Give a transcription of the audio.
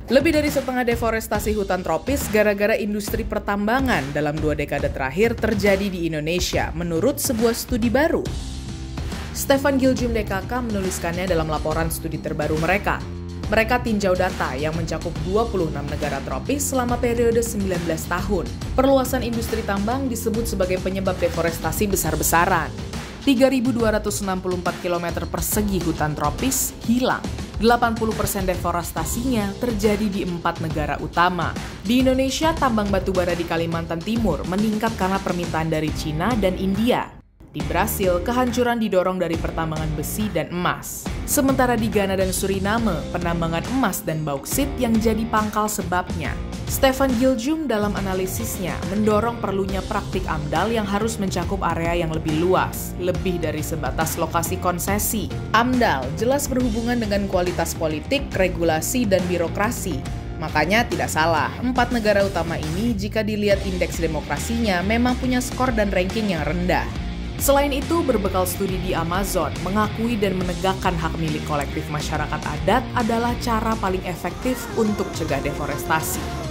Lebih dari setengah deforestasi hutan tropis gara-gara industri pertambangan dalam 2 dekade terakhir terjadi di Indonesia, menurut sebuah studi baru. Stefan Giljum DKK menuliskannya dalam laporan studi terbaru mereka. Mereka tinjau data yang mencakup 26 negara tropis selama periode 19 tahun. Perluasan industri tambang disebut sebagai penyebab deforestasi besar-besaran. 3.264 km persegi hutan tropis hilang. 80% deforestasinya terjadi di 4 negara utama. Di Indonesia, tambang batubara di Kalimantan Timur meningkat karena permintaan dari Cina dan India. Di Brasil, kehancuran didorong dari pertambangan besi dan emas. Sementara di Ghana dan Suriname, penambangan emas dan bauksit yang jadi pangkal sebabnya. Stefan Giljum dalam analisisnya mendorong perlunya praktik AMDAL yang harus mencakup area yang lebih luas, lebih dari sebatas lokasi konsesi. AMDAL jelas berhubungan dengan kualitas politik, regulasi, dan birokrasi. Makanya tidak salah, 4 negara utama ini jika dilihat indeks demokrasinya memang punya skor dan ranking yang rendah. Selain itu, berbekal studi di Amazon, mengakui dan menegakkan hak milik kolektif masyarakat adat adalah cara paling efektif untuk cegah deforestasi.